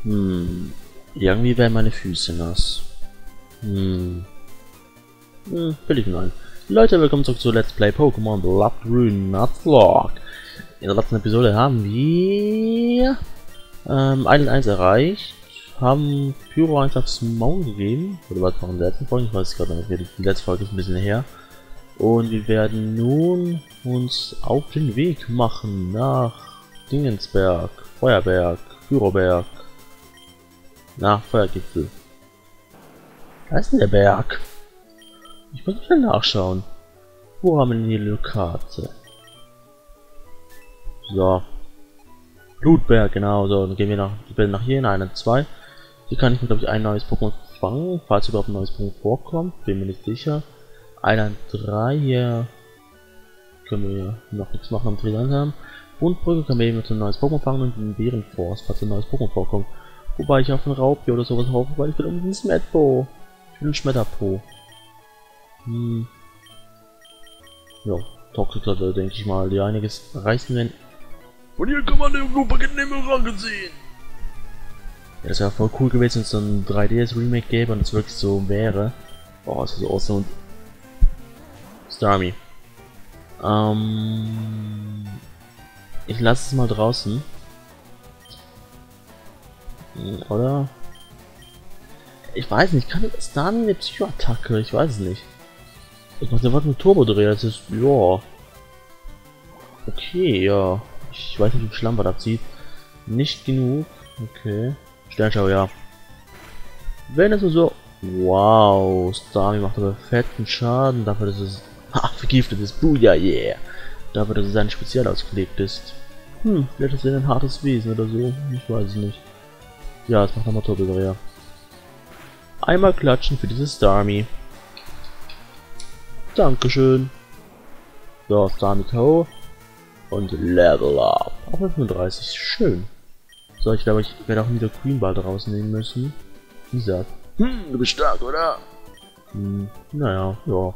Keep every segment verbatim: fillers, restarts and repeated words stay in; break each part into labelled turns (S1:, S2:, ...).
S1: Hm. Irgendwie werden meine Füße nass. Hm. Hm, will ich nein. Leute, willkommen zurück zu Let's Play Pokémon Blood Rune Nuzlocke. In der letzten Episode haben wir ähm, Island eins erreicht, haben Pyro eins aufs Maul gegeben, oder was war in der letzten Folge, ich weiß es gerade nicht, die letzte Folge ist ein bisschen her. Und wir werden nun uns auf den Weg machen nach Dingensberg, Feuerberg, Pyroberg, nach Feuergipfel. Da ist denn der Berg? Ich muss mal nachschauen. Wo haben wir denn hier eine Karte? So. Blutberg, genau, so. Dann gehen wir nach, wir nach hier in eine zwei. Hier kann ich mir, glaube ich, ein neues Pokémon fangen, falls überhaupt ein neues Pokémon vorkommt. Bin mir nicht sicher. Island drei hier. Können wir noch nichts machen am Dreh haben. Bundbrücke können wir eben ein neues Pokémon fangen und einen Bärenforst, falls ein neues Pokémon vorkommt. Wobei ich auf einen Raubtier oder sowas hoffe, weil ich will um den Smetbo. Ich will einen Schmetterpo. Hm. Ja, Toxiker, denke ich mal, die einiges reißen werden. Von hier kann man den Lupaket-Nehmen sehen. Ja, das wäre voll cool gewesen, wenn es so ein drei D S-Remake gäbe und es wirklich so wäre. Boah, das ist so awesome. Starmie. Ähm. Ich lasse es mal draußen. Oder? Ich weiß nicht, kann Starmie eine Psycho-Attacke? Ich weiß es nicht. Ich mache einfach eine Turbo-Dreh, das ist, ja. Okay, ja. Ich weiß nicht, wie viel Schlamm was abzieht. Nicht genug. Okay. Sternschau, ja. Wenn es nur so. Wow, Starmie macht aber fetten Schaden dafür, dass es. Ha, vergiftet ist. Booyah, yeah. Dafür, dass es ein speziell ausgelegt ist. Hm, vielleicht ist es ein hartes Wesen oder so. Ich weiß es nicht. Ja, es macht nochmal Turbo-Dreh. Einmal klatschen für dieses Starmie. Dankeschön. So, Starmie K O. Und Level Up. Auf fünfunddreißig. Schön. So, ich glaube, ich werde auch wieder Queen Ball rausnehmen müssen. Wie gesagt. Hm, du bist stark, oder? Hm, naja, ja.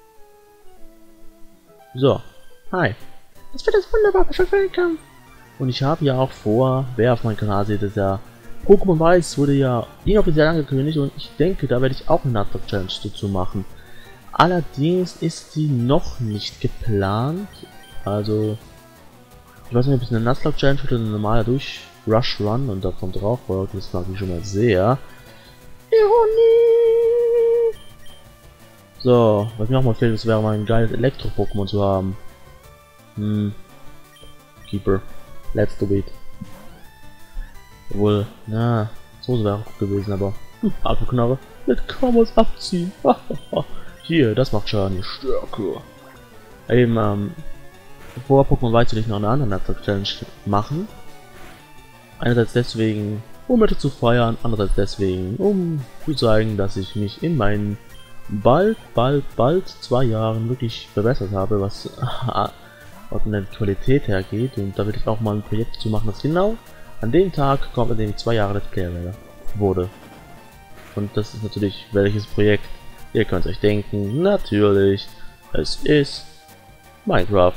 S1: So. Hi. Das wird das wunderbar für den Kampf. Und ich habe ja auch vor, wer auf meinem Kanal sieht, ist ja Pokémon Weiß wurde ja inoffiziell angekündigt und ich denke, da werde ich auch eine Nuzlocke Challenge dazu machen. Allerdings ist die noch nicht geplant. Also, ich weiß nicht, ob es eine Nuzlocke Challenge oder eine normale durch Rush Run und davon drauf folgt. Das mag ich schon mal sehr. Ironie! So, was mir auch mal fehlt, das wäre mal ein geiles Elektro-Pokémon zu haben. Hm. Keeper. Let's do it. Obwohl, na, so wäre auch gewesen, aber. Hm, Akkuknarre. Mit kaum was abziehen. Hier, das macht Schaden. Stärke. Eben, ähm, vor Pokémon Weiß will ich noch eine andere Nuzlocke Challenge machen. Einerseits deswegen, um mit zu feiern, andererseits deswegen, um zu zeigen, dass ich mich in meinen bald, bald, bald zwei Jahren wirklich verbessert habe, was von der Qualität her geht. Und da will ich auch mal ein Projekt zu machen, das genau an dem Tag kommt, an dem ich zwei Jahre Let's Player wurde. Und das ist natürlich welches Projekt? Ihr könnt euch denken, natürlich, es ist Minecraft.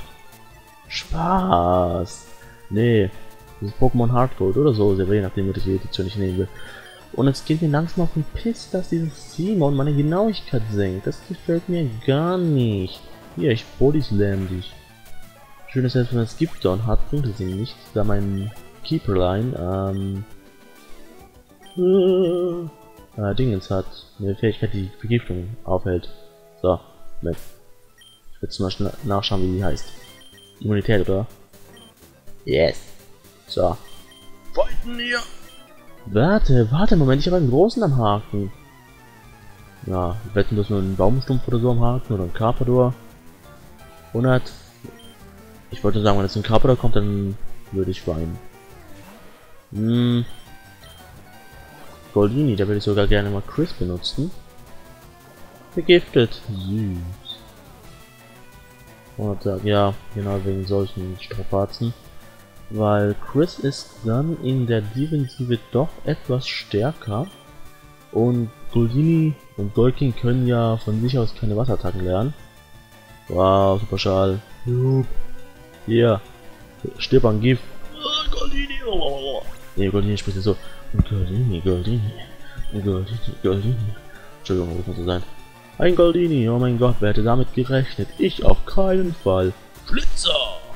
S1: Spaß! Nee, das ist Pokémon Heart Gold oder so, je nachdem, welche Edition ich nehmen will. Und es geht mir langsam auf den Piss, dass dieses Simon meine Genauigkeit senkt. Das gefällt mir gar nicht. Hier, ich Bodyslam dich. Schön, dass er jetzt von das Skipdown hat, bringt es ihm nicht, da mein Keeperline, ähm, äh, Dingens hat, eine Fähigkeit, die Vergiftung aufhält. So, mit. Ich will jetzt mal schnell nachschauen, wie die heißt. Immunität, oder? Yes. So. Fighten hier! Warte, warte, Moment, ich habe einen großen am Haken. Ja, wir wetten, dass nur ein Baumstumpf oder so am Haken oder ein Carpador. hundert. Ich wollte sagen, wenn jetzt ein Carpador kommt, dann würde ich weinen. Hm. Goldini, da würde ich sogar gerne mal Chris benutzen. Vergiftet. Süß. Und ja, genau wegen solchen Strapazen. Weil Chris ist dann in der Defensive doch etwas stärker. Und Goldini und Dolkin können ja von sich aus keine Wasserattacken lernen. Wow, super Schal. Hier. Stirb an Gift. Goldini. Ne, Goldini spricht so. Goldini, Goldini. Goldini, Goldini. Entschuldigung, das muss so sein. Ein Goldini, oh mein Gott, wer hätte damit gerechnet? Ich auf keinen Fall. Schlitzer!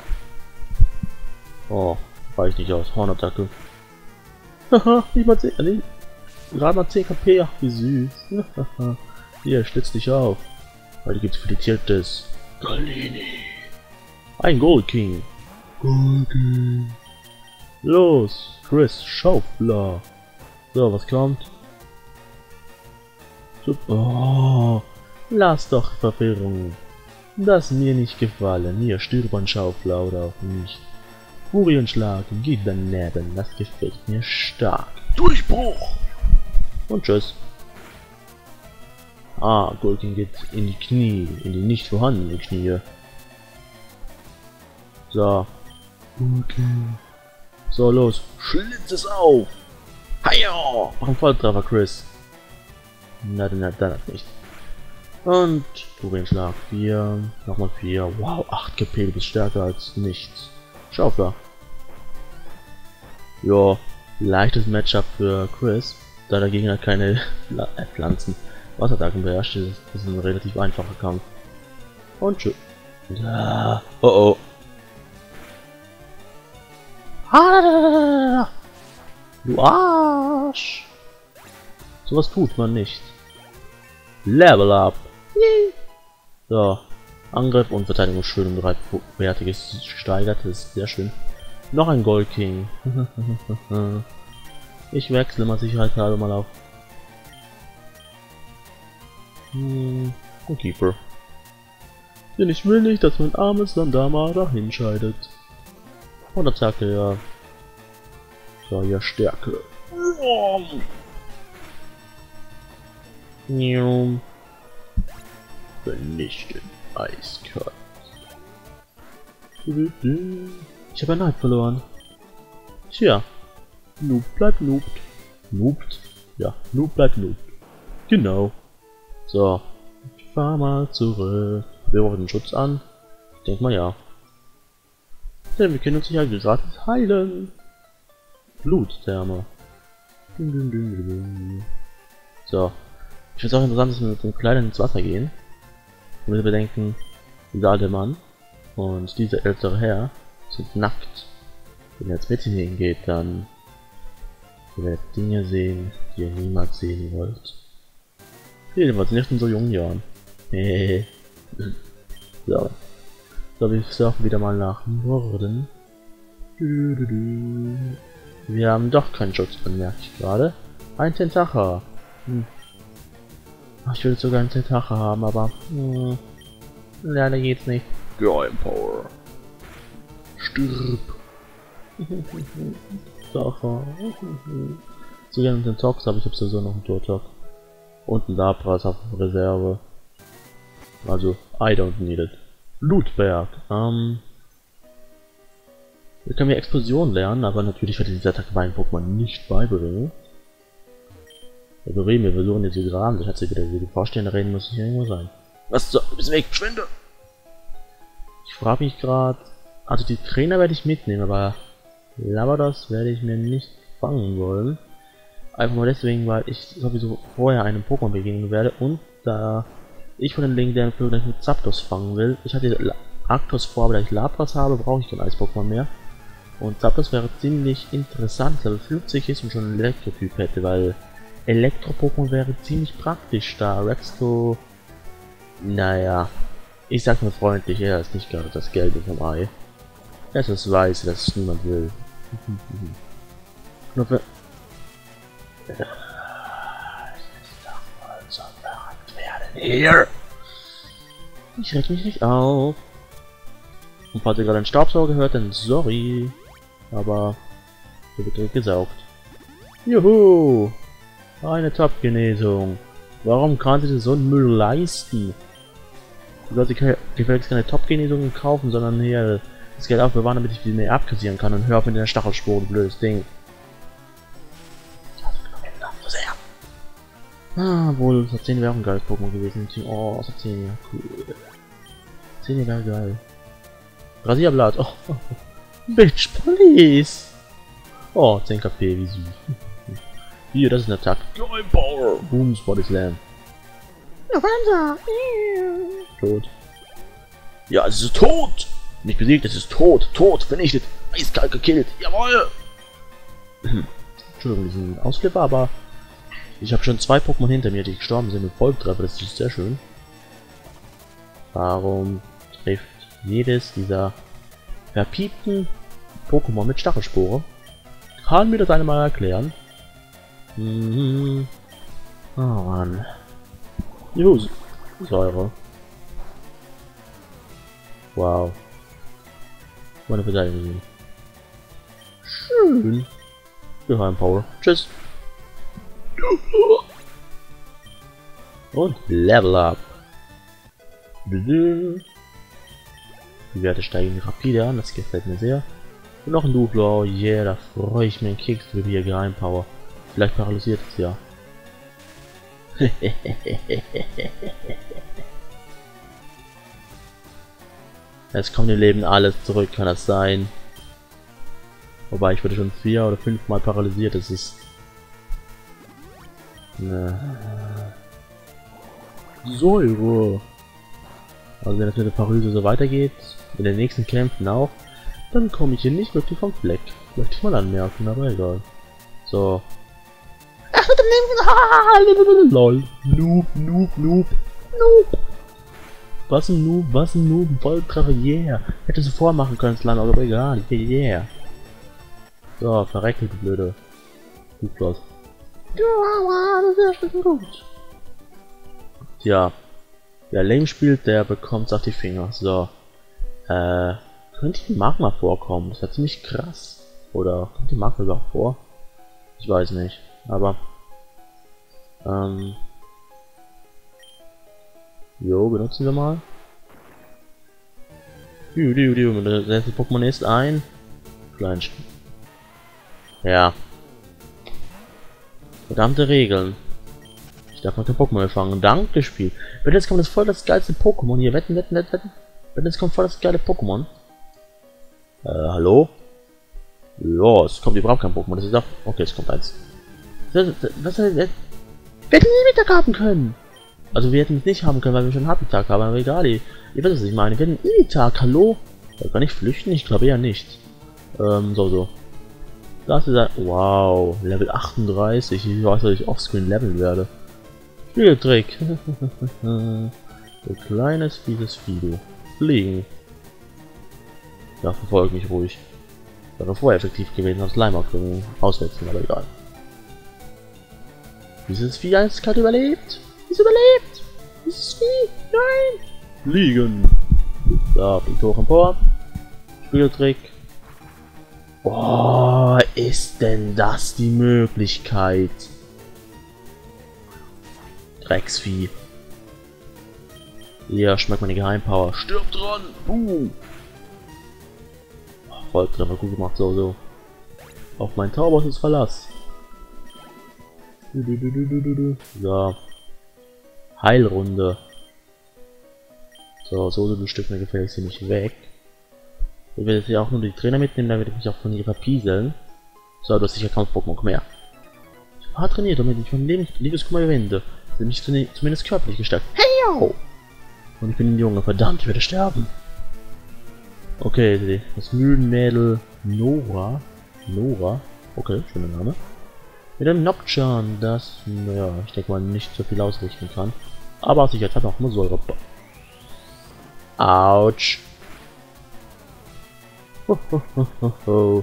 S1: Oh, reicht nicht aus. Hornattacke. Haha, nicht mal zehn, nee, gerade mal zehn K P, ach wie süß. Hier, schlitz dich auf. Heute gibt's frittiertes Goldini. Ein Gold King. Gold King. Los, Chris, Schaufler. So, was kommt? Oh, lass doch Verwirrung. Das mir nicht gefallen. Hier, Stirbanschaufler oder auch nicht. Furienschlag, geht daneben. Das gefällt mir stark. Durchbruch! Und tschüss. Ah, Golking geht in die Knie, in die nicht vorhandenen Knie. So. Okay. So, los. Schlitz es auf! Heia! Mach einen Volltreffer, Chris. Na, na, dann nicht. Und Furienschlag vier. Nochmal vier. Wow, acht K P, du bist stärker als nichts. Schaufler. Ja, leichtes Matchup für Chris, da der Gegner keine Pfl äh, Pflanzen, Wasserattacken beherrscht. Das ist ein relativ einfacher Kampf. Und tschüss. Ah, oh oh. Ah, du Arsch! Sowas tut man nicht. Level up. So. Angriff und Verteidigung schön um drei wertiges gesteigert, das ist sehr schön. Noch ein Gold King. Ich wechsle mal sicherheitshalber mal auf. Hm, ein Keeper. Denn ich will nicht, dass mein armes Landama dahin scheidet. Und Attacke, ja. So, ja, Stärke. Vernichten. Eiskalt. Ich habe ein Knight verloren. Tja. Noob bleibt Noob. Noobt. Ja, Noob bleibt Noob. Genau. So. Ich fahr mal zurück. Wir brauchen den Schutz an. Ich denke mal ja. Denn wir können uns ja gratis heilen. Bluttherme. So. Ich finde es auch interessant, dass wir mit dem Kleinen ins Wasser gehen. Und wir bedenken, dieser alte Mann und dieser ältere Herr sind nackt. Wenn ihr jetzt mit hingeht, dann werdet ihr Dinge sehen, die ihr niemals sehen wollt. Jedenfalls nicht in so jungen Jahren. Hehehe. So. So, wir surfen wieder mal nach Norden. Wir haben doch keinen Schutz, bemerke ich gerade. Ein Tentacher. Hm. Ach, ich würde sogar einen Tentacher haben, aber hm, leider geht's nicht. Geheim Power. Stirb. Tentacher. So gerne den Tox, aber ich habe sowieso noch einen Turtok. Und einen Lapras auf Reserve. Also, I don't need it. Lootberg. Ähm. Wir können ja Explosion lernen, aber natürlich werde ich diese Attacke bei einem Pokémon nicht beibringen. Also reden wir versuchen jetzt zu graben, das hat sich wieder die Vorstände reden, muss hier irgendwo sein. Was so? Du bist weg, verschwinde! Ich frage mich gerade. Also die Trainer werde ich mitnehmen, aber Lavados werde ich mir nicht fangen wollen. Einfach nur deswegen, weil ich sowieso vorher einem Pokémon begegnen werde und da ich von den legendären Vögeln mit Zapdos fangen will. Ich hatte Arctos vor, aber da ich Lapras habe, brauche ich kein Eis-Pokémon mehr. Und Zapdos wäre ziemlich interessant, weil fünfzig ist und schon einen Elektrotyp hätte, weil Elektro-Pokémon wäre ziemlich praktisch, da Rexto, naja, ich sag mal freundlich, er ist nicht gerade das Gelbe vom Ei. Er ist das Weiße, das niemand will. Nur für... Hier! Ich reg mich nicht auf. Und falls ihr gerade einen Staubsauger hört, dann sorry. Aber der wird direkt gesaugt. Juhu! Eine Top-Genesung. Warum kann sie so einen Müll leisten? Du sollst dir gefälligst keine Top-Genesungen kaufen, sondern hier das Geld aufbewahren, damit ich die mehr abkassieren kann und hör auf mit der Stachelspur, blödes Ding. Ah, wohl, Sazeni wäre auch ein geiles Pokémon gewesen. Oh, Sazeni, ja, cool. Sazeni wäre geil. Rasierblatt, oh, oh. Bitch, Police! Oh, zehn K P, wie süß. Hier, das ist eine Attacke. Joy Power. Boom, Body Slam. Tot. Ja, es ist tot. Nicht besiegt, es ist tot. Tot, vernichtet. Eiskalt gekillt. Jawohl. Entschuldigung, diesen Ausflipper, aber ich habe schon zwei Pokémon hinter mir, die gestorben sind mit Volltreffer. Das ist sehr schön. Warum trifft jedes dieser verpiepten Pokémon mit Stachelspore? Kann mir das einmal erklären? Mhm. Oh Mann. Juhu, Säure. Wow. Meine Verteidigung. Schön. Geheimpower. Tschüss. Und Level Up. Die Werte steigen rapide an, das gefällt mir sehr. Und noch ein Duplo, yeah, da freue ich mich einen Keks für hier Geheimpower. Vielleicht paralysiert es ja. Jetzt kommt im Leben alles zurück, kann das sein? Wobei ich wurde schon vier oder fünf Mal paralysiert, das ist... Ne. Säure. Also wenn das mit der Paralyse so weitergeht, in den nächsten Kämpfen auch, dann komme ich hier nicht wirklich vom Fleck. Möchte ich mal anmerken, aber egal. So. Ach, mit dem Leben. Lol. Noob, noob, noob. Noob. Was ein Noob, was ein Noob. Volltreffer, yeah. Hätte sie vormachen können, Slime, aber egal. Yeah. So, verrecke, du blöde. Gut los. Ja, das ist gut. Tja. Wer Lame spielt, der bekommt's auf die Finger. So. Äh. Könnte die Magma vorkommen? Das wäre ziemlich krass. Oder kommt die Magma überhaupt vor? Ich weiß nicht. Aber. Ähm. Jo, benutzen wir mal. Du, du, du. Das letzte Pokémon ist ein. Kleinst. Ja. Verdammte Regeln. Ich darf noch kein Pokémon mehr fangen. Danke, Spiel. Wenn jetzt kommt das voll das geilste Pokémon hier. Wetten, wetten, wetten, wetten. Wenn jetzt kommt voll das geile Pokémon. Äh, hallo? Ja, es kommt überhaupt kein Pokémon. Das ist auch. Okay, es kommt eins. Was, was, wir hätten nie Mittag haben können. Also wir hätten es nicht haben können, weil wir schon einen Happy-Tag haben, aber egal. Ihr, ihr wisst, was ich meine. Wir hätten einen Tag, hallo? Kann ich flüchten? Ich glaube eher nicht. Ähm, so, so. Das ist ein. Wow, Level achtunddreißig. Ich weiß, dass ich offscreen leveln werde. Spieltrick. So kleines, fieses Fido. Fliegen. Ja, verfolge mich ruhig. Wäre vorher effektiv gewesen, das Slime auswechseln, aber egal. Dieses Vieh eiskalt überlebt. Es überlebt. Dieses Vieh. Nein. Fliegen. So, fliegt hoch empor. Spieltrick. Oh, ist denn das die Möglichkeit? Drecksvieh. Ja, schmeckt meine Geheimpower. Stirb dran. Boom. Volltreffer, gut gemacht, so, so. Auf mein Tauboss ist Verlass. Du, du, du, du, du, du. So. Heilrunde. So, so, du Stück, mir gefällt sie nicht weg. Ich werde jetzt hier auch nur die Trainer mitnehmen, dann werde ich mich auch von ihrer pieseln. So, du hast sicher Kampf-Pokémon, komm her. Ich habe hart trainiert, damit ich mein Leben, Liebeskummer überwinde. Sind mich zumindest körperlich gestärkt. Hey, yo! Und ich bin ein Junge, verdammt, ich werde sterben. Okay, das Mühlenmädel Nora. Nora. Okay, schöner Name. Mit einem Nocturne, das, naja, ich denke mal nicht so viel ausrichten kann. Aber aus Sicherheit hat auch nur Säure. Autsch. Ho, ho, ho, ho, ho.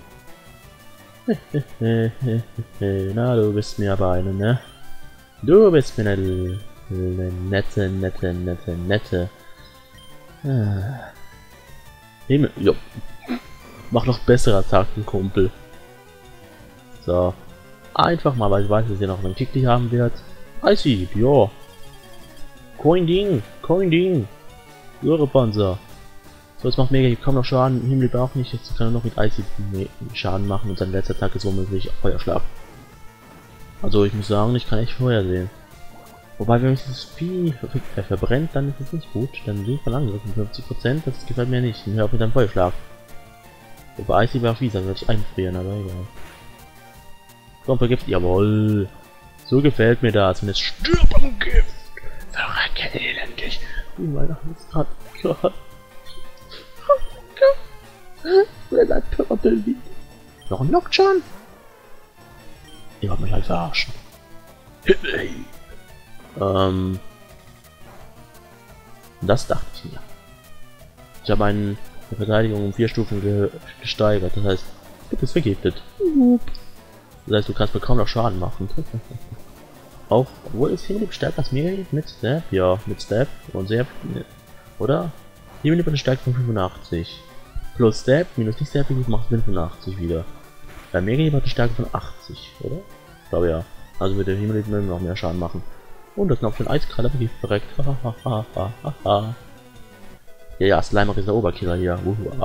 S1: Na, du bist mir aber eine, ne? Du bist mir eine, eine nette, nette, nette, nette. Ah. Himmel, jo. Mach noch bessere Attacken, Kumpel. So. Einfach mal, weil ich weiß, dass ihr noch einen Kickli haben wird. Icy, jo. Coin Ding, Coin Ding. Panzer. So, jetzt macht mega kaum noch Schaden. Himmel auch nicht. Jetzt kann er noch mit Icy Schaden machen und sein letzter Attack ist womöglich Feuerschlag. Also ich muss sagen, ich kann echt vorhersehen. Wobei, wenn mich das Vieh ver verbrennt, dann ist es nicht gut. Dann sind wir angegriffen, fünfzig Prozent, das gefällt mir nicht. Ich höre auf mit einem Feuerschlag. Wobei Icy wäre auch fies, dann würde ich einfrieren, aber egal. Komm, vergift. Jawohl. So gefällt mir das. Und jetzt stirb am Gift. Verrecke elendig. Wie Weihnachten ist gerade. Gott. Wer sagt Purple? Noch ein Lockdown? Ihr wollt mich halt verarschen. ähm. Das dachte ich mir. Ich habe eine Verteidigung um vier Stufen ge gesteigert. Das heißt, du bist vergiftet. Das heißt, du kannst mir kaum noch Schaden machen. Auch, obwohl ist Himmel stärker als mir mit Step? Ja, mit Step und sehr. Oder? Himmel eine Stärke von fünfundachtzig. Plus Step minus nicht Step macht fünfundachtzig wieder. Bei mir hat eine Stärke von achtzig, oder? Ich glaube ja. Also wird der Himmel noch mehr Schaden machen. Und das ist noch für ein Eiskralle verreckt. Ja, ja, Slimer ist der Oberkiller hier.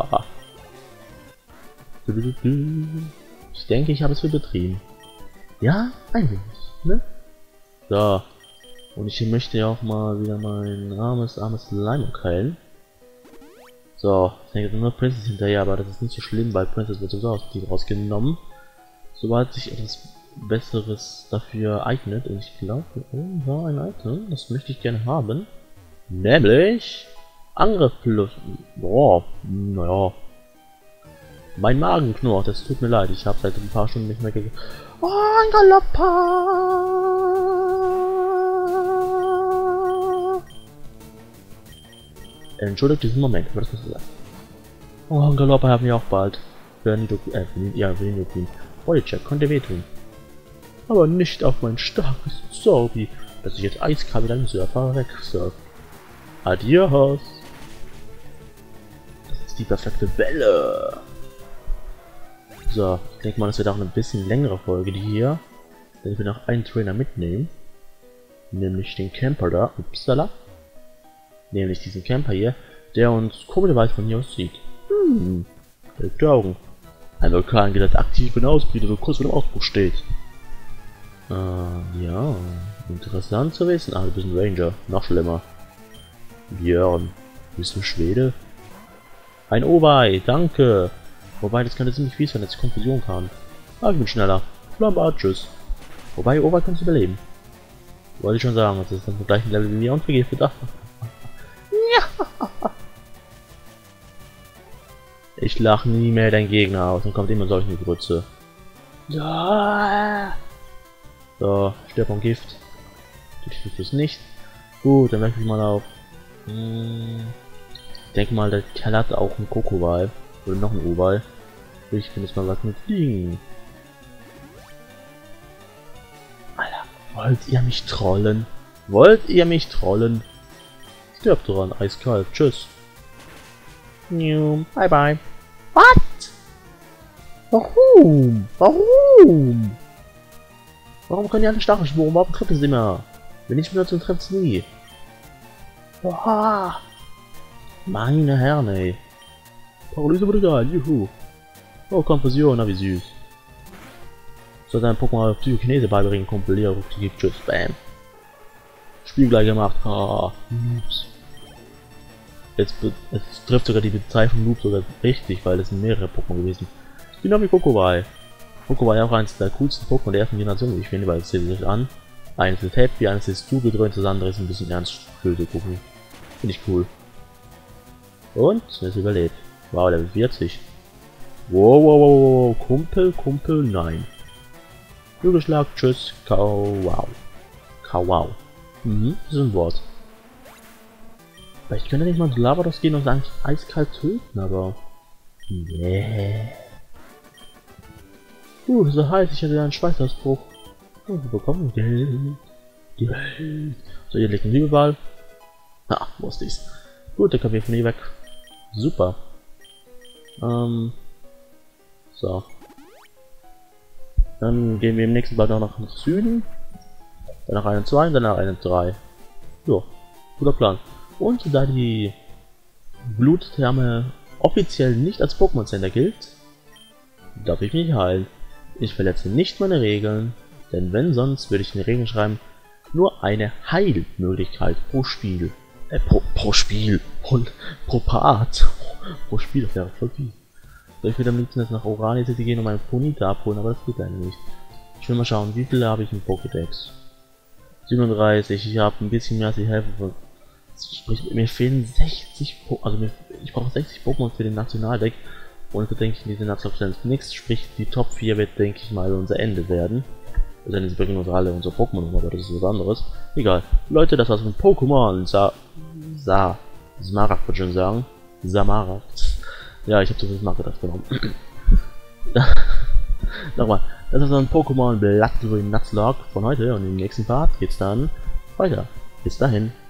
S1: Ich denke, ich habe es übertrieben. Ja, ein wenig, ne? So. Und ich möchte ja auch mal wieder mein armes, armes Slimer heilen. So, ich denke nur Princess hinterher, aber das ist nicht so schlimm, weil Princess wird sowieso aus dem rausgenommen. Sobald sich etwas Besseres dafür eignet, und ich glaube, oh, war ein Item, das möchte ich gerne haben. Nämlich Angriff plus. Boah, naja. Mein Magen knurrt, das tut mir leid, ich habe seit ein paar Stunden nicht mehr gegessen. Oh, ein Galoppa! Entschuldigt diesen Moment, aber das muss sein. Oh, ein Galoppa haben wir auch bald. Für Nidoqueen, äh, ja, für Nidoqueen. Bodycheck konnte wehtun. Aber nicht auf mein starkes Zorbi, dass ich jetzt eiskalt mit einem Surfer wegsurfe. Adios! Das ist die perfekte Welle! So, ich denke mal, das wird auch eine bisschen längere Folge, die hier. Denn ich will noch einen Trainer mitnehmen. Nämlich den Camper da. Upsala. Nämlich diesen Camper hier, der uns komischerweise von hier aus sieht. Hm, die Augen. Ein Vulkan geht als aktiv in Ausbrüter, so kurz vor dem Ausbruch steht. Äh, ja. Interessant zu wissen. Ah, du bist ein Ranger. Noch schlimmer. Björn. Bist du Schwede? Ein Owei, danke. Wobei, das könnte ziemlich fies sein, dass ich Konfusion kann. Ah, ich bin schneller. Flamba, tschüss. Wobei, Owei kannst du überleben. Wollte ich schon sagen, das ist dann vom gleichen Level wie mir und vergiftet. Ja. Ich lache nie mehr deinen Gegner aus und kommt immer solche Grütze. Ja. So, stirb am Gift. Ich tue es nicht. Gut, dann wechsle ich mal auf. Hm, ich denke mal, der Kerl hat auch einen Kokowal. Oder noch einen Oval. Ich finde jetzt mal was mit Fliegen. Alter, wollt ihr mich trollen? Wollt ihr mich trollen? Stirbt dran, eiskalt. Tschüss. Bye bye. What? Warum? Warum? Warum können die alle Stachelschwuren? Warum treffen sie immer? Wenn ich benutze, trefft es nie. Boah. Meine Herren, ey. Paralyse wurde geil, juhu. Oh, Konfusion, na wie süß. Soll dein Pokémon Psychokinese beibringen, Kumpel. Ja, gibt tschüss, bam. Spiel gleich gemacht. Ah, Noobs. Jetzt, jetzt trifft sogar die Bezeichnung Noob sogar richtig, weil es sind mehrere Pokémon gewesen. Genau wie Kokowai. Kokowai auch eins der coolsten Pokémon der ersten Generation, wie ich finde, weil es zählt sich an. Eines ist happy, eines ist zugedröhnt, das andere ist ein bisschen ernst böse gucken. Finde ich cool. Und es überlebt. Wow, Level vierzig. Wow, wow, wow, wow, Kumpel, Kumpel, nein. Flügelschlag, tschüss, kau, wow. Kau, wow. Mhm, das ist ein Wort. Vielleicht könnte nicht mal zu Lavados gehen und sagen, eiskalt töten, aber... Nee. Uh, so heiß, ich hatte einen Schweißausbruch. Oh, wir bekommen Geld. Geld. So, hier liegt ein Liebeball. Ah, wusste ich's. Gut, der kommt hier von hier weg. Super. Ähm... So. Dann gehen wir im nächsten Ball noch nach Süden. Danach eine zwei und danach eine drei. Jo, guter Plan. Und da die Bluttherme offiziell nicht als Pokémon Center gilt, darf ich mich heilen. Ich verletze nicht meine Regeln, denn wenn sonst würde ich in den Regeln schreiben, nur eine Heilmöglichkeit pro Spiel. Äh, pro, pro Spiel. Und pro Part. Pro Spiel, das wäre voll viel. So, ich würde am liebsten jetzt nach Orania City gehen und meinen Ponita abholen, aber das geht leider nicht. Ich will mal schauen, wie viele habe ich im Pokédex? siebenunddreißig, ich habe ein bisschen mehr als die Hälfte von... Sprich, mir fehlen sechzig po also mir, ich brauche sechzig Pokémon für den Nationaldeck. Und da denke ich, in diese Nationaldeck nichts, sprich die Top vier wird, denke ich mal, unser Ende werden. Also sie bringen uns alle unsere Pokémon um, aber das ist was anderes. Egal. Leute, das war's mit Pokémon. Sa... Sa... Smaragd würde ich schon sagen. Samaragd. Ja, ich habe zu viel Smaragd genommen. Nochmal. Das ist ein Pokémon Blood Nuzlocke von heute und im nächsten Part geht's dann weiter. Bis dahin.